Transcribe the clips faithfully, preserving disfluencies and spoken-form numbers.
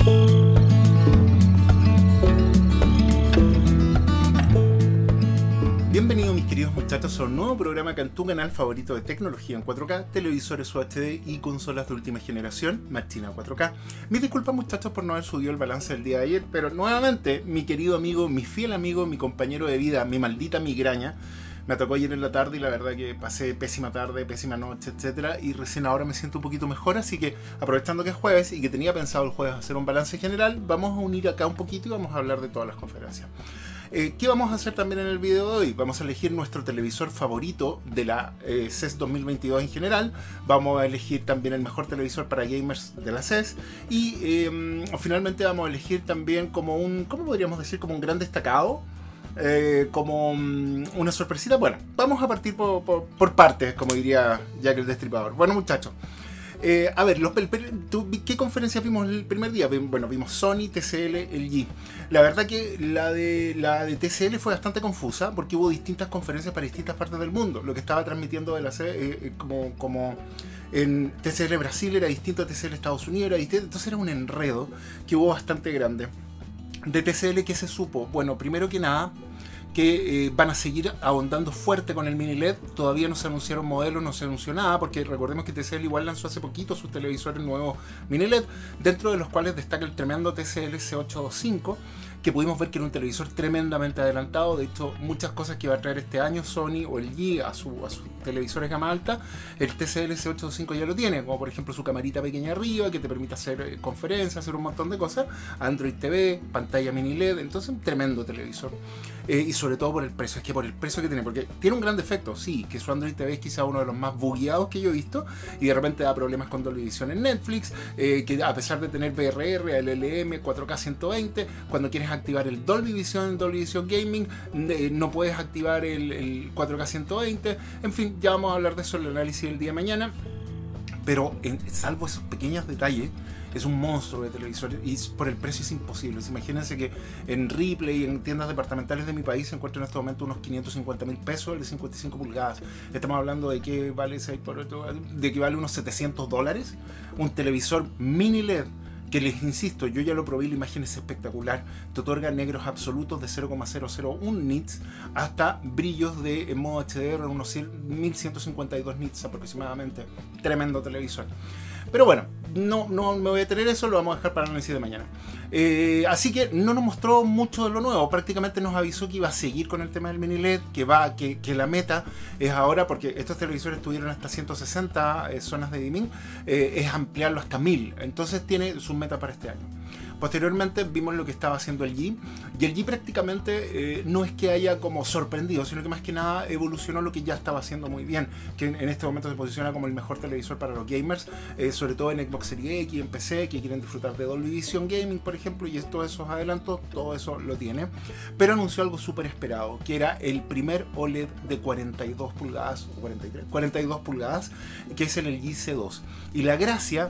Bienvenidos mis queridos muchachos a un nuevo programa acá en tu canal favorito de tecnología en cuatro K, televisores U H D y consolas de última generación, Machina cuatro K. Mis disculpas muchachos por no haber subido el balance del día de ayer, pero nuevamente mi querido amigo, mi fiel amigo, mi compañero de vida, mi maldita migraña, me atacó ayer en la tarde y la verdad que pasé pésima tarde, pésima noche, etcétera. Y recién ahora me siento un poquito mejor, así que aprovechando que es jueves y que tenía pensado el jueves hacer un balance general, vamos a unir acá un poquito y vamos a hablar de todas las conferencias. Eh, ¿Qué vamos a hacer también en el video de hoy? Vamos a elegir nuestro televisor favorito de la eh, C E S dos mil veintidós en general. Vamos a elegir también el mejor televisor para gamers de la C E S. Y eh, finalmente vamos a elegir también como un, ¿cómo podríamos decir? Como un gran destacado. Eh, como um, una sorpresita. Bueno, vamos a partir por, por, por partes, como diría Jack el Destripador. Bueno muchachos. Eh, a ver, los, ¿qué conferencias vimos el primer día? Bueno, vimos Sony, T C L, L G. La verdad que la de, la de T C L fue bastante confusa porque hubo distintas conferencias para distintas partes del mundo. Lo que estaba transmitiendo de la C eh, como, como en T C L Brasil era distinto a T C L Estados Unidos, era distinto. Entonces era un enredo que hubo bastante grande. De T C L, ¿qué se supo? Bueno, primero que nada, que eh, van a seguir ahondando fuerte con el mini L E D. Todavía no se anunciaron modelos, no se anunció nada, porque recordemos que T C L igual lanzó hace poquito sus televisores nuevos mini L E D, dentro de los cuales destaca el tremendo T C L C ochocientos veinticinco, que pudimos ver que era un televisor tremendamente adelantado. De hecho, muchas cosas que va a traer este año Sony o L G a, su, a sus televisores gama alta, el T C L C ochocientos veinticinco ya lo tiene, como por ejemplo su camarita pequeña arriba, que te permite hacer eh, conferencias, hacer un montón de cosas, Android T V, pantalla mini L E D, entonces un tremendo televisor. Eh, y sobre todo por el precio, es que por el precio que tiene, porque tiene un gran defecto, sí, que su Android T V es quizá uno de los más bugueados que yo he visto y de repente da problemas con Dolby Vision en Netflix, eh, que a pesar de tener V R R, L L M, cuatro K ciento veinte, cuando quieres activar el Dolby Vision en Dolby Vision Gaming, eh, no puedes activar el, el cuatro K ciento veinte, en fin, ya vamos a hablar de eso en el análisis del día de mañana, pero en, salvo esos pequeños detalles, es un monstruo de televisor y por el precio es imposible. Imagínense que en Ripley, en tiendas departamentales de mi país, se encuentra en este momento unos quinientos cincuenta mil pesos el de cincuenta y cinco pulgadas. Estamos hablando de que vale seis por ocho, de que vale unos setecientos dólares. Un televisor mini L E D que, les insisto, yo ya lo probé y la imagen es espectacular. Te otorga negros absolutos de cero coma cero cero uno nits hasta brillos de en modo H D R unos mil ciento cincuenta y dos nits aproximadamente. Tremendo televisor. Pero bueno, no, no me voy a tener eso, lo vamos a dejar para el análisis de mañana. Eh, así que no nos mostró mucho de lo nuevo, prácticamente nos avisó que iba a seguir con el tema del mini L E D, que, va, que, que la meta es ahora, porque estos televisores tuvieron hasta ciento sesenta eh, zonas de dimming, eh, es ampliarlo hasta mil, entonces tiene su meta para este año. Posteriormente vimos lo que estaba haciendo el G, y el G prácticamente eh, no es que haya como sorprendido, sino que más que nada evolucionó lo que ya estaba haciendo muy bien, que en, en este momento se posiciona como el mejor televisor para los gamers, eh, sobre todo en Xbox Series X, en P C, que quieren disfrutar de Dolby Vision Gaming, por ejemplo, y todos esos adelantos, todo eso lo tiene, pero anunció algo súper esperado, que era el primer O L E D de cuarenta y dos pulgadas, o cuarenta y tres, cuarenta y dos pulgadas, que es el L G C dos, y la gracia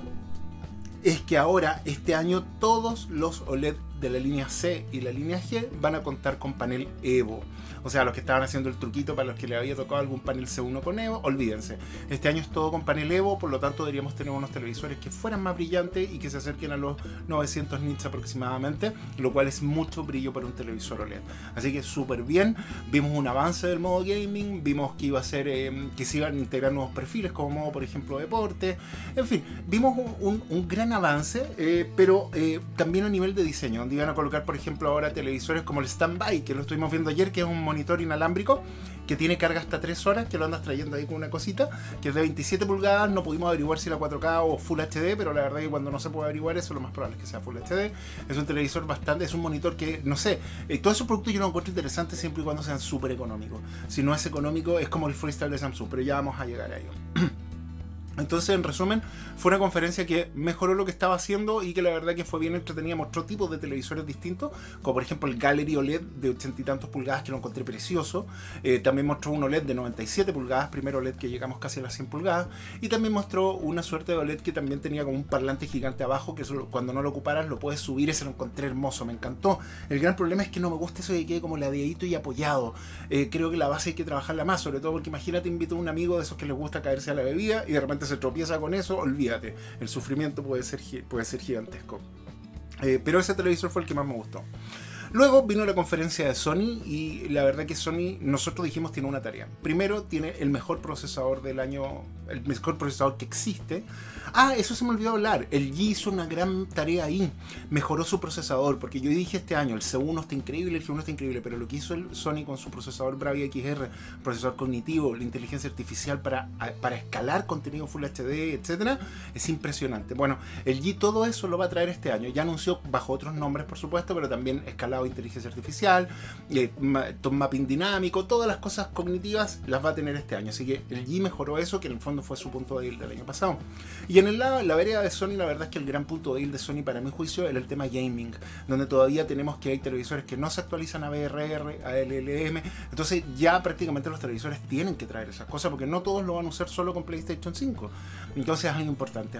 es que ahora, este año, todos los O L E D de la línea C y la línea G van a contar con panel Evo. O sea, los que estaban haciendo el truquito para los que le había tocado algún panel C uno con Evo, olvídense. Este año es todo con panel Evo, por lo tanto deberíamos tener unos televisores que fueran más brillantes y que se acerquen a los novecientos nits aproximadamente, lo cual es mucho brillo para un televisor O L E D. Así que súper bien. Vimos un avance del modo gaming, vimos que iba a ser eh, que se iban a integrar nuevos perfiles como modo, por ejemplo, deporte. En fin, vimos un, un, un gran avance, eh, pero eh, también a nivel de diseño, donde iban a colocar, por ejemplo, ahora televisores como el Standby, que lo estuvimos viendo ayer, que es un monitor inalámbrico que tiene carga hasta tres horas, que lo andas trayendo ahí con una cosita, que es de veintisiete pulgadas. No pudimos averiguar si era cuatro K o Full H D, pero la verdad que cuando no se puede averiguar eso, lo más probable es que sea Full H D. Es un televisor bastante, es un monitor que, no sé, eh, todos esos productos yo los encuentro interesantes siempre y cuando sean súper económicos. Si no es económico, es como el Freestyle de Samsung, pero ya vamos a llegar a ello. Entonces, en resumen, fue una conferencia que mejoró lo que estaba haciendo y que la verdad que fue bien entretenida. Mostró tipos de televisores distintos, como por ejemplo el Gallery O L E D de ochenta y tantos pulgadas, que lo encontré precioso. Eh, también mostró un O L E D de noventa y siete pulgadas, primer O L E D que llegamos casi a las cien pulgadas. Y también mostró una suerte de O L E D que también tenía como un parlante gigante abajo, que eso, cuando no lo ocuparas lo puedes subir. Ese lo encontré hermoso, me encantó. El gran problema es que no me gusta eso de que quede como ladeadito y apoyado. Eh, creo que la base hay que trabajarla más, sobre todo porque imagínate, invito a un amigo de esos que les gusta caerse a la bebida y de repente se tropieza con eso, olvídate, el sufrimiento puede ser, puede ser gigantesco. Eh, pero ese televisor fue el que más me gustó. Luego vino la conferencia de Sony y la verdad que Sony, nosotros dijimos, tiene una tarea. Primero, tiene el mejor procesador del año, el mejor procesador que existe. Ah, eso se me olvidó hablar. El G hizo una gran tarea ahí. Mejoró su procesador, porque yo dije este año, el C uno está increíble, el G uno está increíble, pero lo que hizo el Sony con su procesador Bravia X R, procesador cognitivo, la inteligencia artificial para, para escalar contenido Full H D, etcétera, es impresionante. Bueno, el G todo eso lo va a traer este año. Ya anunció bajo otros nombres, por supuesto, pero también escalado de inteligencia artificial, eh, top mapping dinámico, todas las cosas cognitivas las va a tener este año. Así que el G mejoró eso, que en el fondo fue su punto débil del año pasado. Y en el lado, la vereda de Sony, la verdad es que el gran punto débil de Sony, para mi juicio, era el tema gaming, donde todavía tenemos que hay televisores que no se actualizan a V R R, a L L M. Entonces ya prácticamente los televisores tienen que traer esas cosas, porque no todos lo van a usar solo con PlayStation cinco. Entonces es algo importante.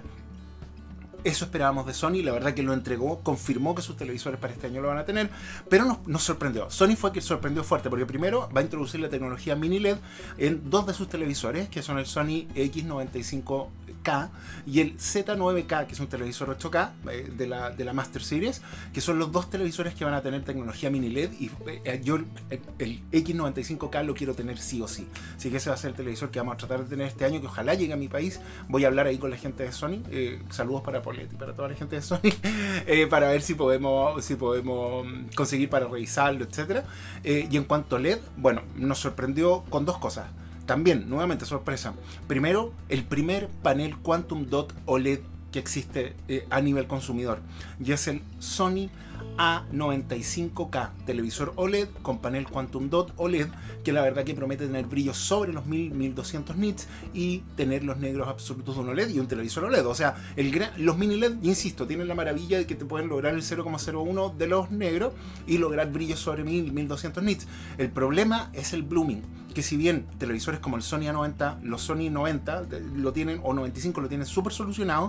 Eso esperábamos de Sony, la verdad que lo entregó, confirmó que sus televisores para este año lo van a tener, pero nos, nos sorprendió. Sony fue quien sorprendió fuerte, porque primero va a introducir la tecnología mini L E D en dos de sus televisores, que son el Sony X noventa y cinco K y el Z nueve K, que es un televisor ocho K eh, de, la, de la Master Series, que son los dos televisores que van a tener tecnología mini L E D, y eh, yo el, el X noventa y cinco K lo quiero tener sí o sí. Así que ese va a ser el televisor que vamos a tratar de tener este año, que ojalá llegue a mi país. Voy a hablar ahí con la gente de Sony. Eh, saludos para Paul y para toda la gente de Sony, eh, para ver si podemos si podemos conseguir para revisarlo, etcétera. Eh, y en cuanto a L E D, bueno, nos sorprendió con dos cosas. También, nuevamente sorpresa. Primero, el primer panel Quantum Dot O L E D que existe eh, a nivel consumidor, y es el Sony A noventa y cinco K, televisor O L E D con panel Quantum Dot O L E D, que la verdad que promete tener brillos sobre los mil, mil doscientos nits y tener los negros absolutos de un O L E D y un televisor O L E D. O sea, el gran, los mini L E D, insisto, tienen la maravilla de que te pueden lograr el cero coma cero uno de los negros y lograr brillos sobre mil, mil doscientos nits. El problema es el blooming, que si bien televisores como el Sony A noventa, los Sony noventa lo tienen, o noventa y cinco lo tienen súper solucionado,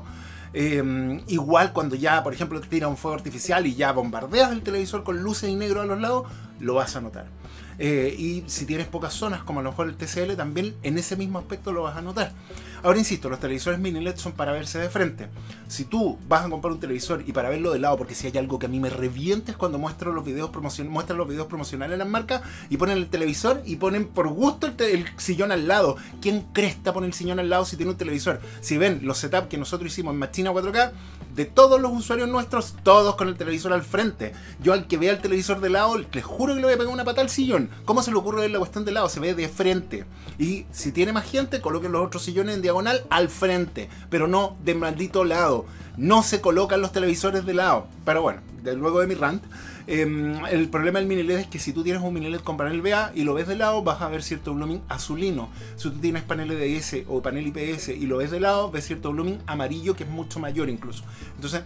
eh, igual cuando ya, por ejemplo, te tira un fuego artificial y ya bombardeas el televisor con luces y negro a los lados, lo vas a notar. Eh, y si tienes pocas zonas, como a lo mejor el T C L, también en ese mismo aspecto lo vas a notar. Ahora insisto, los televisores mini L E D son para verse de frente. Si tú vas a comprar un televisor y para verlo de lado, porque si hay algo que a mí me revienta es cuando muestro los videos promocion muestran los videos promocionales de las marcas y ponen el televisor y ponen por gusto el, el sillón al lado. ¿Quién cresta pone el sillón al lado si tiene un televisor? Si ven los setups que nosotros hicimos en Machina cuatro K, de todos los usuarios nuestros, todos con el televisor al frente. Yo al que vea el televisor de lado, les juro que le voy a pegar una patada al sillón. ¿Cómo se le ocurre ver la cuestión de lado? Se ve de frente. Y si tiene más gente, coloquen los otros sillones en diagonal al frente, pero no de maldito lado. No se colocan los televisores de lado. Pero bueno, de, luego de mi rant, eh, el problema del mini L E D es que si tú tienes un mini L E D con panel V A y lo ves de lado, vas a ver cierto blooming azulino. Si tú tienes panel E D S o panel I P S y lo ves de lado, ves cierto blooming amarillo, que es mucho mayor incluso. Entonces,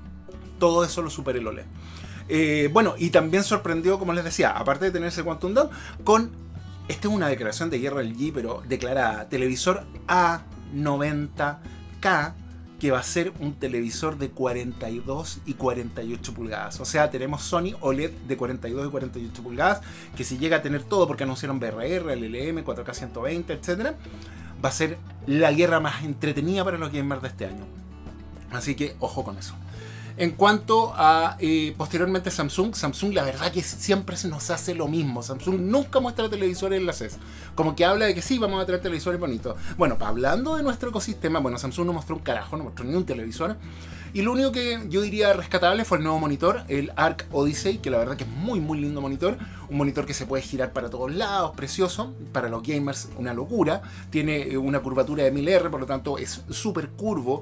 todo eso lo supera el O L E D. Eh, bueno, y también sorprendió, como les decía, aparte de tener ese Quantum Dot, con, esta es una declaración de guerra del G, pero declarada, televisor A noventa K, que va a ser un televisor de cuarenta y dos y cuarenta y ocho pulgadas. O sea, tenemos Sony O L E D de cuarenta y dos y cuarenta y ocho pulgadas, que si llega a tener todo, porque anunciaron V R R, L L M, cuatro K ciento veinte, etcétera, va a ser la guerra más entretenida para los gamers de este año. Así que, ojo con eso. En cuanto a eh, posteriormente Samsung, Samsung la verdad que siempre se nos hace lo mismo. Samsung nunca muestra televisores en la C E S. Como que habla de que sí, vamos a traer televisores bonitos. Bueno, hablando de nuestro ecosistema, bueno, Samsung no mostró un carajo, no mostró ni un televisor. Y lo único que yo diría rescatable fue el nuevo monitor, el Arc Odyssey, que la verdad que es muy muy lindo monitor. Un monitor que se puede girar para todos lados, precioso. Para los gamers una locura. Tiene una curvatura de mil R, por lo tanto es súper curvo.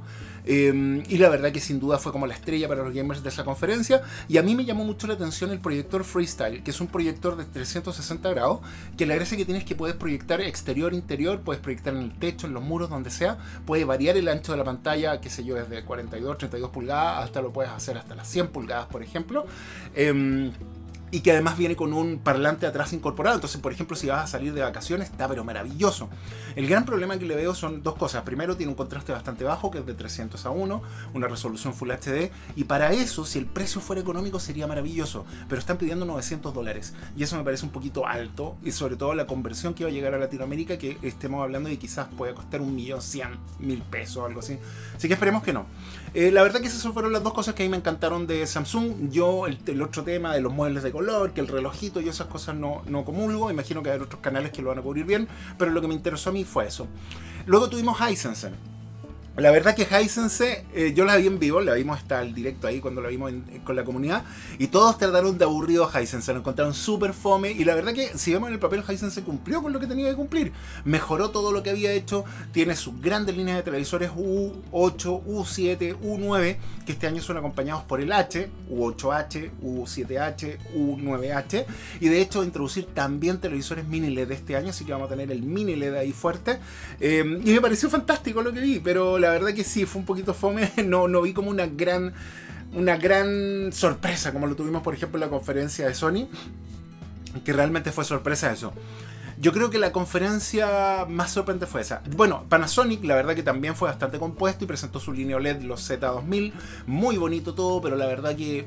Eh, y la verdad que sin duda fue como la estrella para los gamers de esa conferencia. Y a mí me llamó mucho la atención el proyector Freestyle, que es un proyector de trescientos sesenta grados, que la gracia que tienes es que puedes proyectar exterior, interior, puedes proyectar en el techo, en los muros, donde sea. Puede variar el ancho de la pantalla, qué sé yo, desde cuarenta y dos, treinta y dos pulgadas hasta lo puedes hacer hasta las cien pulgadas, por ejemplo. Eh, y que además viene con un parlante atrás incorporado. Entonces, por ejemplo, si vas a salir de vacaciones, está pero maravilloso. El gran problema que le veo son dos cosas. Primero, tiene un contraste bastante bajo, que es de trescientos a uno, una resolución Full H D, y para eso, si el precio fuera económico, sería maravilloso. Pero están pidiendo novecientos dólares, y eso me parece un poquito alto, y sobre todo la conversión que va a llegar a Latinoamérica, que estemos hablando de quizás pueda costar un millón cien mil pesos o algo así. Así que esperemos que no. Eh, la verdad que esas fueron las dos cosas que a mí me encantaron de Samsung. Yo, el, el otro tema de los muebles de color, que el relojito y esas cosas no, no comulgo. Imagino que hay otros canales que lo van a cubrir bien, pero lo que me interesó a mí fue eso. Luego tuvimos Hisense. La verdad que Hisense, eh, yo la vi en vivo, la vimos hasta el directo ahí cuando la vimos en, en, con la comunidad, y todos trataron de aburrido a Hisense, lo encontraron súper fome, y la verdad que si vemos en el papel, Hisense cumplió con lo que tenía que cumplir, mejoró todo lo que había hecho, tiene sus grandes líneas de televisores U ocho, U siete, U nueve, que este año son acompañados por el H, U ocho H, U siete H, U nueve H, y de hecho introducir también televisores mini L E D este año, así que vamos a tener el mini L E D ahí fuerte, eh, y me pareció fantástico lo que vi, pero la verdad que sí, fue un poquito fome, no, no vi como una gran, una gran sorpresa, como lo tuvimos por ejemplo en la conferencia de Sony, que realmente fue sorpresa eso. Yo creo que la conferencia más sorprendente fue esa. Bueno, Panasonic la verdad que también fue bastante compuesto y presentó su línea O L E D, los Z dos mil, muy bonito todo, pero la verdad que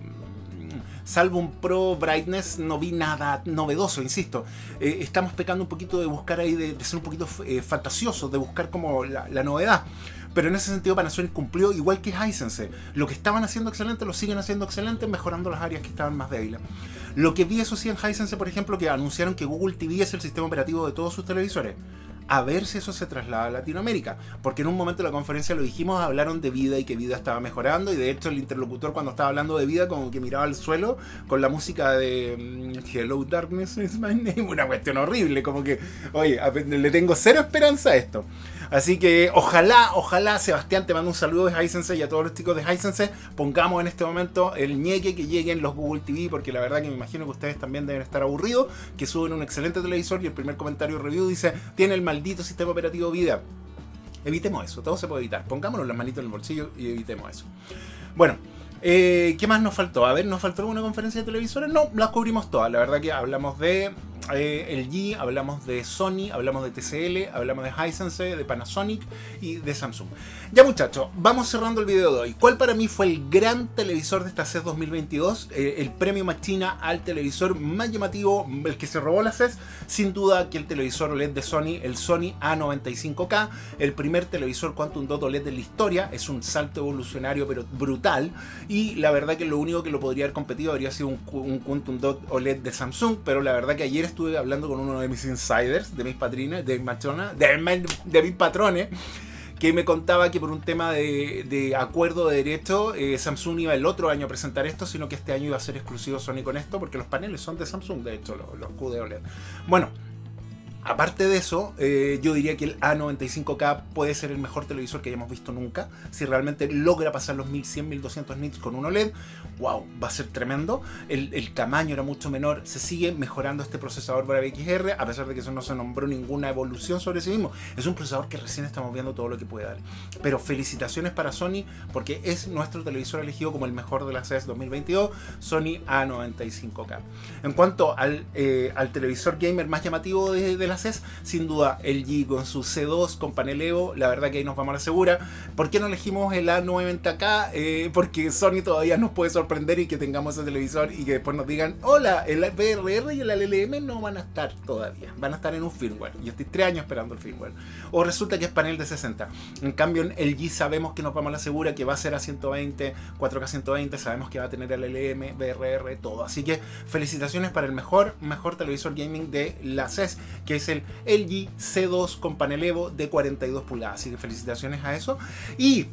salvo un Pro Brightness no vi nada novedoso, insisto. Eh, estamos pecando un poquito de buscar ahí, de, de ser un poquito eh, fantasiosos, de buscar como la, la novedad. Pero en ese sentido Panasonic cumplió igual que Hisense. Lo que estaban haciendo excelente lo siguen haciendo excelente, mejorando las áreas que estaban más débiles. Lo que vi eso sí en Hisense, por ejemplo, que anunciaron que Google T V es el sistema operativo de todos sus televisores. A ver si eso se traslada a Latinoamérica, porque en un momento de la conferencia lo dijimos, hablaron de Vida y que Vida estaba mejorando, y de hecho el interlocutor cuando estaba hablando de Vida como que miraba al suelo con la música de Hello Darkness is my name, una cuestión horrible, como que, oye, le tengo cero esperanza a esto. Así que ojalá, ojalá, Sebastián, te mando un saludo de Hisense y a todos los chicos de Hisense, pongamos en este momento el ñeque que lleguen los Google T V, porque la verdad que me imagino que ustedes también deben estar aburridos, que suben un excelente televisor y el primer comentario review dice, tiene el maldito sistema operativo Vida. Evitemos eso, todo se puede evitar, pongámonos las manitos en el bolsillo y evitemos eso. Bueno, eh, ¿qué más nos faltó? A ver, ¿nos faltó alguna conferencia de televisores? No, las cubrimos todas, la verdad que hablamos de eh, L G, hablamos de Sony, hablamos de T C L, hablamos de Hisense, de Panasonic y de Samsung. Ya muchachos, vamos cerrando el video de hoy. ¿Cuál para mí fue el gran televisor de esta C E S dos mil veintidós? Eh, el premio Machina al televisor más llamativo, el que se robó la C E S, sin duda que el televisor O L E D de Sony, el Sony A noventa y cinco K, el primer televisor Quantum Dot O L E D de la historia, es un salto evolucionario pero brutal, y la verdad que lo único que lo podría haber competido habría sido un, un Quantum Dot O L E D de Samsung, pero la verdad que ayer estuve hablando con uno de mis insiders, de mis patrines, de mis machonas, de, de mis patrones, que me contaba que por un tema de, de acuerdo de derecho, eh, Samsung iba el otro año a presentar esto, sino que este año iba a ser exclusivo Sony con esto, porque los paneles son de Samsung, de hecho, los, los Q D O L E D. Bueno, aparte de eso, eh, yo diría que el A noventa y cinco K puede ser el mejor televisor que hayamos visto nunca. Si realmente logra pasar los mil cien, mil doscientos nits con un O L E D, wow, va a ser tremendo. El, el tamaño era mucho menor, se sigue mejorando este procesador para X R, a pesar de que eso no se nombró ninguna evolución sobre sí mismo. Es un procesador que recién estamos viendo todo lo que puede dar. Pero felicitaciones para Sony, porque es nuestro televisor elegido como el mejor de la C E S dos mil veintidós, Sony A noventa y cinco K. En cuanto al, eh, al televisor gamer más llamativo de, de la C E S, sin duda L G con su C dos con panel Evo, la verdad que ahí nos vamos a la segura. ¿Por qué no elegimos el A noventa K? Eh, porque Sony todavía nos puede sorprender y que tengamos ese televisor y que después nos digan, hola, el V R R y el L L M no van a estar todavía, van a estar en un firmware, y estoy tres años esperando el firmware, o resulta que es panel de sesenta. En cambio en L G sabemos que nos vamos a la segura, que va a ser a ciento veinte, cuatro K ciento veinte, sabemos que va a tener el L L M, V R R, todo, así que felicitaciones para el mejor, mejor televisor gaming de la C E S, que es el L G C dos con panel Evo de cuarenta y dos pulgadas, así que felicitaciones a eso. Y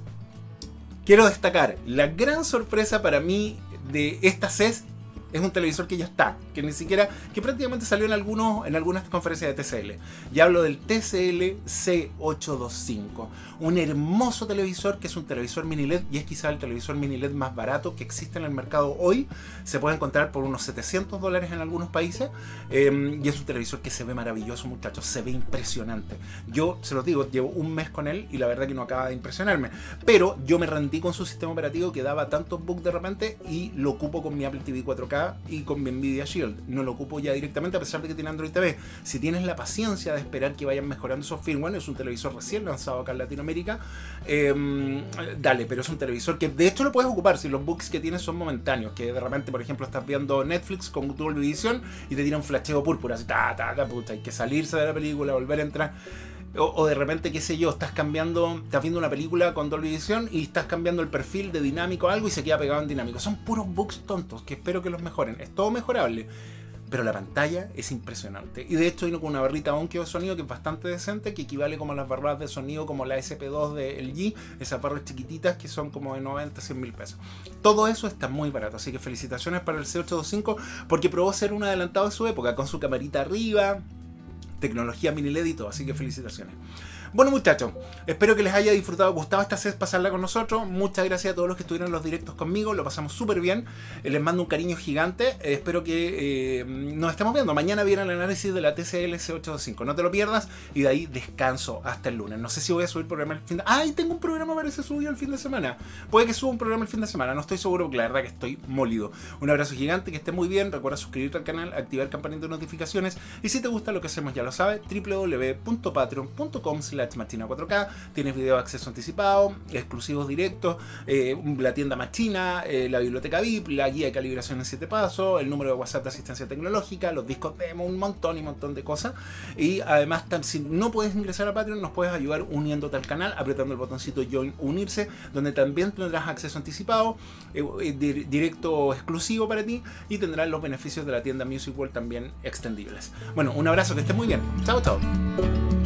quiero destacar la gran sorpresa para mí de esta C E S. Es un televisor que ya está, que ni siquiera, que prácticamente salió en algunos, en algunas conferencias de T C L. Ya hablo del T C L C ochocientos veinticinco, un hermoso televisor que es un televisor mini L E D y es quizá el televisor mini L E D más barato que existe en el mercado hoy. Se puede encontrar por unos setecientos dólares en algunos países, eh, y es un televisor que se ve maravilloso, muchachos, se ve impresionante. Yo se los digo, llevo un mes con él y la verdad que no acaba de impresionarme, pero yo me rendí con su sistema operativo que daba tantos bugs de repente y lo ocupo con mi Apple T V cuatro K y con mi Nvidia Shield. Shield, no lo ocupo ya directamente a pesar de que tiene Android T V. Si tienes la paciencia de esperar que vayan mejorando esos firmware, es un televisor recién lanzado acá en Latinoamérica, eh, dale, pero es un televisor que de hecho lo puedes ocupar si los bugs que tienes son momentáneos, que de repente, por ejemplo, estás viendo Netflix con Dolby Vision y te tira un flasheo púrpura, así, ta, ta, ta, puta, hay que salirse de la película, volver a entrar. O, o de repente, qué sé yo, estás cambiando, estás viendo una película con Dolby Vision y estás cambiando el perfil de dinámico a algo y se queda pegado en dinámico. Son puros bugs tontos que espero que los mejoren. Es todo mejorable, pero la pantalla es impresionante. Y de hecho vino con una barrita Onkyo de sonido que es bastante decente, que equivale como a las barras de sonido como la S P dos de L G, esas barras chiquititas que son como de noventa, cien mil pesos. Todo eso está muy barato, así que felicitaciones para el C ochocientos veinticinco porque probó ser un adelantado de su época, con su camarita arriba, tecnología mini L E D y todo, así que felicitaciones. Bueno, muchachos, espero que les haya disfrutado, gustado esta vez pasarla con nosotros. Muchas gracias a todos los que estuvieron en los directos conmigo, lo pasamos súper bien. Eh, les mando un cariño gigante. Eh, espero que eh, nos estemos viendo. Mañana viene el análisis de la T C L C ochocientos veinticinco. No te lo pierdas. Y de ahí descanso hasta el lunes. No sé si voy a subir programa el fin de semana. ¡Ay! Tengo un programa, parece subido el fin de semana. Puede que suba un programa el fin de semana. No estoy seguro, porque la verdad que estoy molido. Un abrazo gigante, que esté muy bien. Recuerda suscribirte al canal, activar campanita de notificaciones. Y si te gusta lo que hacemos, ya lo sabes, w w w punto patreon punto com slash martina cuatro k. Tienes video de acceso anticipado, exclusivos directos, eh, la tienda Machina, eh, la biblioteca V I P, la guía de calibración en siete pasos, el número de WhatsApp de asistencia tecnológica, los discos demo, un montón y montón de cosas. Y además, si no puedes ingresar a Patreon, nos puedes ayudar uniéndote al canal, apretando el botoncito Join Unirse, donde también tendrás acceso anticipado, eh, directo exclusivo para ti, y tendrás los beneficios de la tienda Music World también extendibles. Bueno, un abrazo, que estés muy bien. Chao, chao.